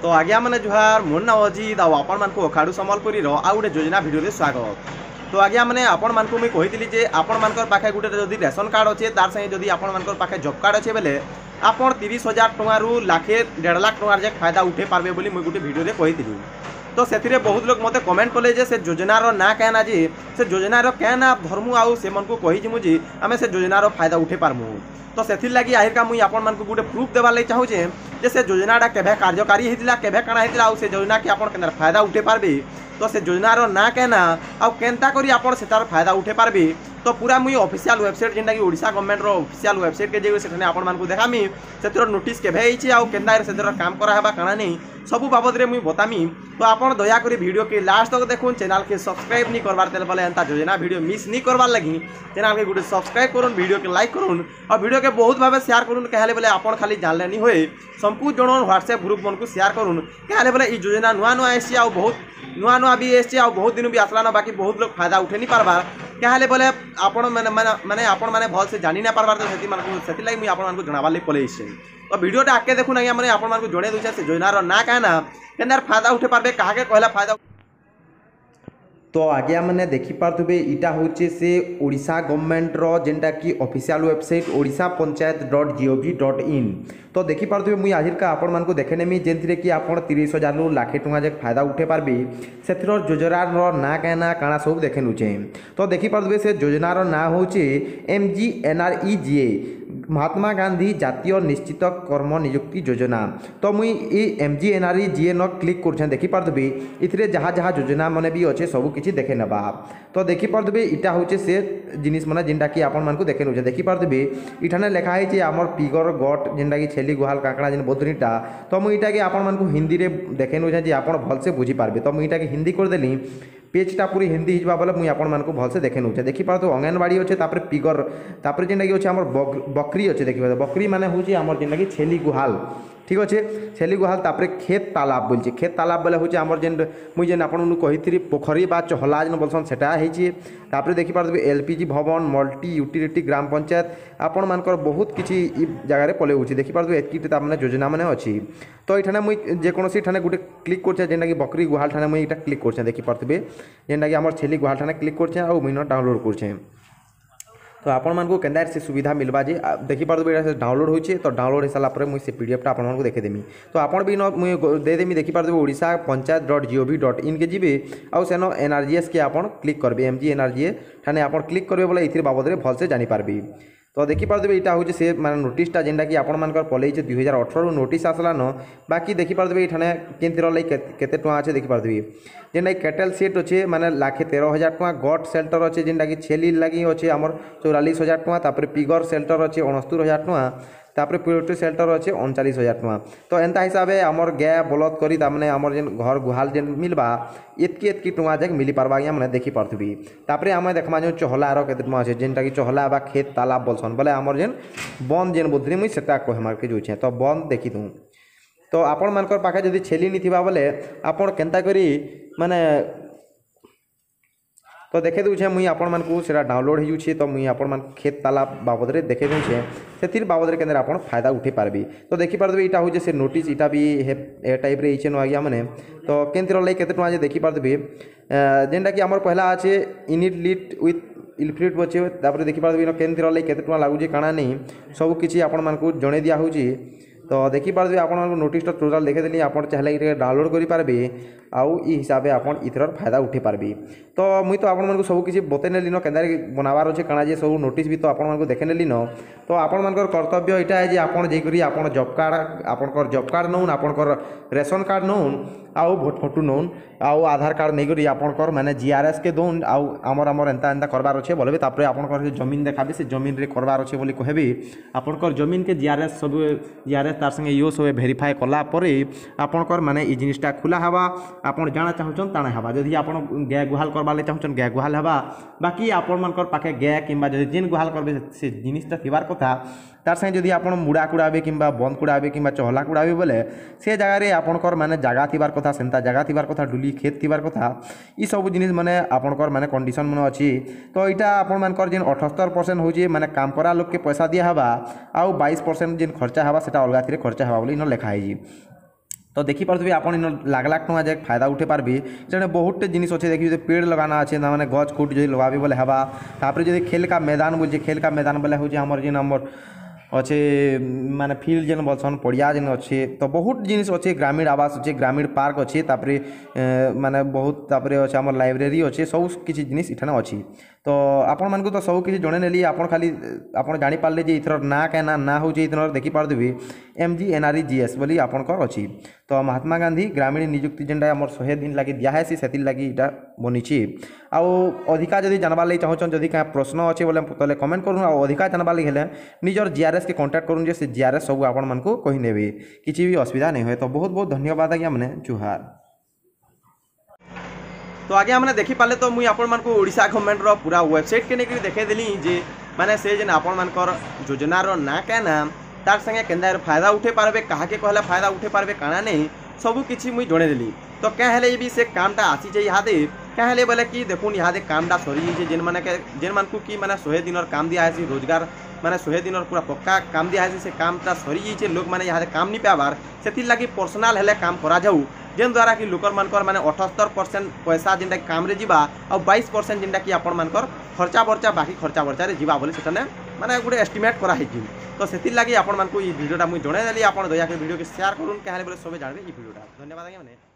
तो आज्ञा मैंने जुहार मोर ना अजित आपण मानक अखाड़ू सम्बलपुरी आउ गोटे योजना भिडियो स्वागत। तो आज्ञा मैंने आपण मानक मुझे कही जे आपण मानकर पाखे गोटे जदि रेशन कार्ड अच्छे तार संगे जदि आपण मानकर पाखे जॉब कार्ड अच्छे बेले आपण 30,000 टंकारु लाखे 1.5 लाख टंकार जाए फायदा उठे पार्बे बोली मुझे गोटे भिडियो कही। तो से बहुत लोग मत कमेंट कले जे से योजनार ना कहना जे से योजनार क्या ना धर्मु आउ से मन को कही मुझे आम से योजनार फायदा उठे पार्मु। तो से लगी आहिर मुझे आपण मान गोटे प्रूफ देवार लगे चाहूचे जे से योजनाटा केभे कार्यकारी होता केभे काଣା होता आउ से योजना की आपण केनर फायदा उठे पार्बे। तो से योजनार ना कहना आउ केनता करी आपण से तार फायदा उठे पार्बे। तो पूरा मुझे ऑफिशियल वेबसाइट जेनटा कि ओडिशा गवर्नमेंट रो ऑफिशियल वेबसाइट के जे सेठने आपण मान को देखामी से नोटिस केभे होइछि आउ केनता से काम करा हेबा काଣା नहीं सबू बाबद रे मुझे बतामी। तो आपण दयाकोरी वीडियो के लास्ट तक देखुन चैनल के सब्सक्राइब नहीं करवार तेल बोले एंता योजना वीडियो मिस नहीं करवार लगी चैनल के गोटे सब्सक्राइब करूँ वीडियो के लाइक करूँ और वीडियो के बहुत भाव शेयर करूँ कहले बोले आपण खाली जानले नहीं हुए संपूर्ण जन व्हाट्सएप ग्रुप मन को शेयर करूँ कहले बोले ये योजना नुआ नुआ आसी आ बहुत नुआ नुआ भी आसी आ बहुत दिन भी आसलान बाकी बहुत लोग फायदा उठे नहीं पार्बार कहले बोले आपण मैंने आपण मैंने भल से जानी ना पार्बार तो से मुझे आपको जनाबार लगे पलि तो वीडियोटा आगे देखुन आज्ञा मैंने आपको जड़े दूसरे से योजनार ना कहना केनार फायदा उठे पार्बे क्या कहला फायदा। तो आज्ञा मैंने देखिपे इटा हूँ से ओडिशा गवर्नमेंट रो जेनटा कि ऑफिशियल वेबसाइट ओडिशा पंचायत.gov.in। तो देखिपे मुझे आज का आपण मानक देखे नेमी जेनथिरे कि आप 30,000 रु लाखे टंका जाए फायदा उठे पार्बे से योजनार ना कहना काଣା सब देखे नुचे। तो देखिपे से योजनार ना हूँ MGNREGA महात्मा गांधी जातीय निश्चित कर्म नियुक्ति योजना। तो मुई MGNREGA न क्लिक कर देखिपे इथिरे जहाँ जहाँ योजना मैंने भी अच्छे सब किसी देखे नवा। तो देखिपे इटा हूँ से जिनिस मैंने जेनटा कि आपण मानक देखे नुचे देखिपे इठाने लिखाई आमर पिगर गट जेनटा कि छेली गुहाल काकड़ा जेन बोधनीटा। तो मुझे कि आपण मानक हिंदी रे देखे नुचे जे आपण भलसे बुझीपारे। तो मुझे कि हिंदी करदेली पेजटा पूरी हिंदी होगा बोले मुझे आपण मानक भलसे देखे नुचे देखिपे। तो अंगनवाड़ी अच्छे तापर पिगर तापर जेनटा कि अच्छे आमर बकरी अच्छे देखिए बकरी माने हूँ आमर जेनटा कि छेली गुहाल ठीक अच्छे छेली गुहाल तापर खेत तालाब बोलचे खेत तालाब बोले हूँ आमर जेन मुझे जेन आपन कही पोखरी बा चहला जेन बोलसन सेटा होपर देखिपे LPG भवन मल्टी यूटिलिटी ग्राम पंचायत आपण मानकर बहुत किसी जगार पले हो देखिपे एतकी मैंने योजना मैंने अच्छी। तो ये मुझे जेकोसी ठाने गोटे क्लिक कर जेनटा कि बकरी गुहाल ठाने मुझे यहाँ क्लिक कर देखिपे जेनटा कि आमर छेली गुहाल ठाने क्लिक कर मुझे डाउनलोड कर। तो आपण मानक केन्दा से सुविधा मिलवा जे देखिपे डाउनलोड होचे। तो डाउनलोड हो सारापर मुझे पीडीएफ आपण मानक देखेदेमी। तो आपण भी मुझे देदेमी देखिपे ओडिशा पंचायत.gov.in के जी आउ सेन NRGS के आप क्लिक करेंगे MGNREGA ठाने आप क्लिक करेंगे बोले ये बाबद में भलसे जानीपारे। तो देखिपे यहाँ हूँ से माने नोटिसटा जेनटा कि आपण मानकर पलैे 2018 नोटिस आसलान बाकी देखिपे ये केंद्र लगे केते टଙ୍କା अच्छे देखिपे जेनटा कि कैटल सेट अच्छे माने लाखे 13,000 टଙ୍କା गट सेल्टर अच्छे जेनटा कि छेली लगी अच्छे आमर 44,000 टଙ୍କା तापर पिगर सेल्टर अच्छे 69,000 टଙ୍କା तापर पोल्ट्री सेल्टर अच्छे 39,000 टଙ୍କା। तो एंता हिसाब से आमर गाय बलद करी तामने आमर जेन घर गुहाल जेन मिलबा एतकी टଙ୍କା जाक मिली पार्बा आज्ञा मैंने देखिपे। तापर आम देखमा जो चहलार केते टଙ୍କା अच्छे जेनटा कि चहला बा खेत तालाब बोलसन बोले आमर जेन बंद जेन बोलते मुझे सेटा कहमार के जोछे। तो बंद देखी दूँ तो आपण मानकर पाखे जदि छेली नहीं थिबा बोले आपण केनता करी माने तो देखे दूचे मुई आपण मानकू सेटा डाउनलोड हो जाऊे। तो मुई आपण मान खेत तालाब बाबद रे देखे दूचे से बाबद रे केंद्र आपण फायदा उठे पार्बी। तो देखिपे यहाँ हूँ से नोटिस इटा भी ए टाइप रे इचे आज्ञा मैंने तो केंद्र लगे केते टଙ୍କା देखिपे जेनटा कि आमर पहला अच्छे इनिट लिट विथ इलफ्रिट अच्छे तापर देखिपे केंद्र लगे केते टଙ୍କା लगुचे काଣା नहीं सब किसी आपण मानकू जणे दिया हूँ। तो देखिपे आप नोटिसटा टोटाल देखेदेली आप चाहिए डाउनलोड करेंगे आउ ई हिसाब से आप इथर फायदा उठे पार्बी। तो मुई तो आपण सब किसी बतई नेली न केन्दा बनाबार अच्छे काଣା जे सब नोटिस भी तो आपण देखे नेली न। तो आपण कर्तव्य यहाँ है आपड़ जाकरी आप जॉब कार्ड आपंकर जॉब कार्ड नौन आपंकर रेशन कार्ड नौन आउ भोट फोटो नौन आउ आधार कार्ड नहीं करी आपंकर माने GRS के दौन आउ आमर आमर एंता एंता करबार अच्छे बोले तापर आपंकर जमीन देखाबी से जमीन रे करबार अच्छे बोली कहबी आपंकर जमीन के GRS सब GRS तार संगे यो सब भेरीफाए कला परे आपंकर माने ई जिनिसटा खुला हवा आपन जाना चाहून ताना हवा जदि आप गाय गुहाल करवा चाहून गाय गुहाल हवा बाकी आपण मानकर पाखे गाय किंबा जदि जेन गुहाल करबे से जिनिसटा थिबार कथा तार संगे जदि आप मुड़ा कुड़ाबे किंबा बंद कुड़ाबे किंबा चहला कुड़ाबे बोले से जगार आपणकर माने जगह थिबार कथा सेंता जगह थिबार कथा डुली खेत थिबार कथा ई सब जिनिस माने आपणकर माने कंडीशन माने अछि। तो इटा आपण मानकर जेन 78% होजे माने काम करा लोग के पैसा दिया हवा आउ 22% जेन खर्चा हवा सेटा अलगा थिरे खर्चा हवा बोली न लिखा है। तो देखिपे आप लाख लाख टका जाए फायदा उठे पार्बे से बहुत जिन अच्छे देखिए पेड़ लगाना अच्छे मैंने गच खुट जो लगाबे बोले हवा तापर जो खेल का मैदान बोलचे खेल का मैदान बोले हूँ आमर जिन आमर अच्छे माने फील्ड जेन बोलसन पड़िया जेन अच्छे तो बहुत जिनिस अच्छे ग्रामीण आवास अच्छे ग्रामीण पार्क अच्छे तापरे माने बहुत तापरे अच्छे आमर लाइब्रेरी अच्छे सब किसी जिनिस इठाने अच्छी तो आपण मानक तो सब किसी जणे नेली आपण खाली आपण जानी पारले जे इथर ना क्या ना हो इथर देखि पारदेबे MGNREGS बोली आपणकर अच्छी तो महात्मा गांधी ग्रामीण नियुक्ति जेनटा आमर 100 दिन लगी दियाहेसी से लगी इटा बनीची आउ अधिका जदि जानबार लगी चाहूँ जदि क्या प्रश्न अच्छे बोले तेल कमेंट करूँ आ अधिका जानबार लगी हेले निजर GRS के कॉन्टैक्ट करूँ से GRS सब आपण मानक कहीने किसी भी असुविधा नहीं हुए तो बहुत बहुत धन्यवाद आज्ञा मैंने जुहार। तो आगे हमने देखी पाले तो मुई आपण मानक ओडिशा गवर्नमेंट रो पूरा वेबसाइट के नेकरी देखे देली जे माने से जेन आपण मानकर योजना रो ना क्या नाम तार संगे केंदा फायदा उठे पारबे कहा के कहले फायदा उठे पारबे काना नहीं सब किसी मुई जणे देली तो क्या हेले भी से कामटा आसी जे इहादे क्या हेले बोले कि देखुन इहादे कामटा सरी जे जेन मानकू कि माने 100 दिन काम दिया है रोजगार माने 100 दिन पूरा पक्का काम दिया है से कामटा सरी जाइए लोग माने इहादे काम नहीं पाबार से लगी पर्सनाल हेले काम करा जाऊ जेन द्वारा कि लोकर मानकर माने 78% पैसा जेनटा काम रे जीवा और 22% जेनटा कि आपण मानकर खर्चा बर्चा बाकी खर्चा बर्चा रे जीवा बोले सेटाने माने गोटे एस्टिमेट करा है तो से लगी आपण मानक वीडियोटा मुझे जणाई देली आपण दया के वीडियो के शेयर करूँ क्या बोले सब जानबे वीडियोटा धन्यवाद आज्ञा मैंने।